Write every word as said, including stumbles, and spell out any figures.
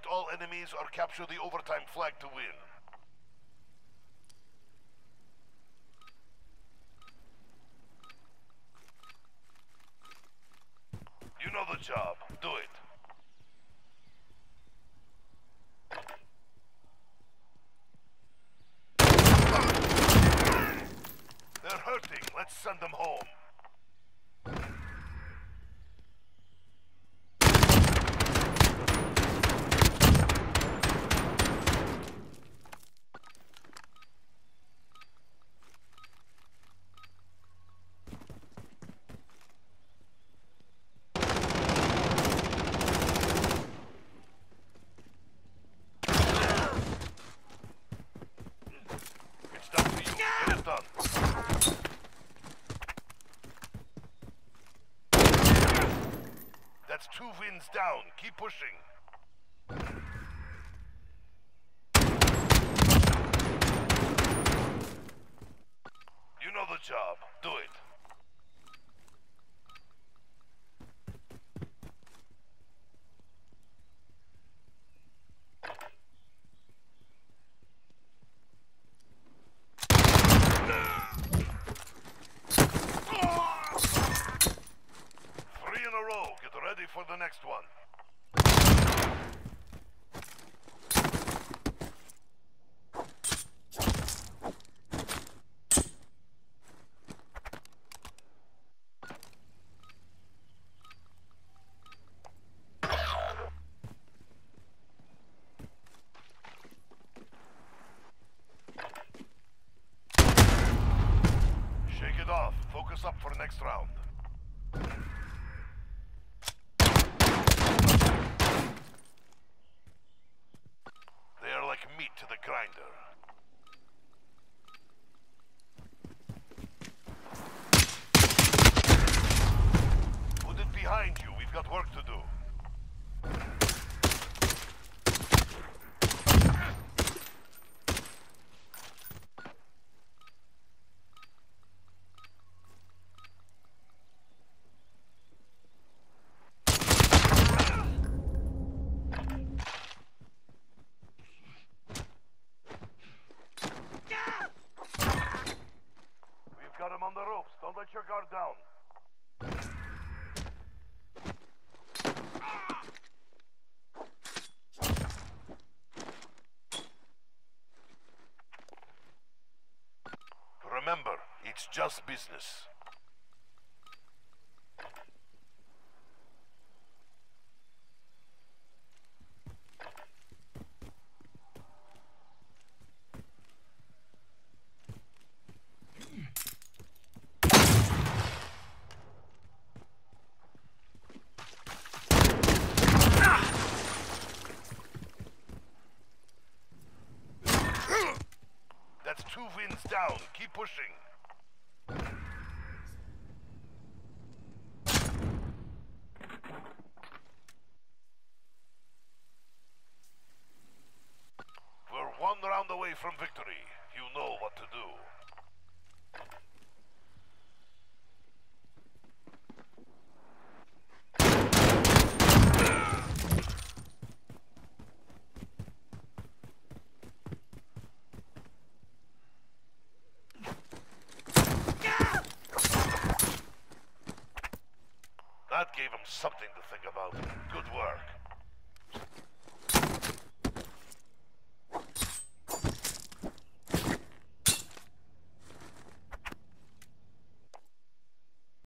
Eliminate all enemies or capture the overtime flag to win. You know the job. Do it. They're hurting. Let's send them home. It's down to you. Get it done. That's two wins down. Keep pushing. You know the job. Do it. Three in a row. Get ready for the next one. Shake it off. Focus up for next round. They are like meat to the grinder. Put it behind you. We've got work to do. We've got him on the ropes. Don't let your guard down. Remember, it's just business. That's two wins down. Keep pushing. We're one round away from victory. You know what to do. That gave him something to think about. Good work.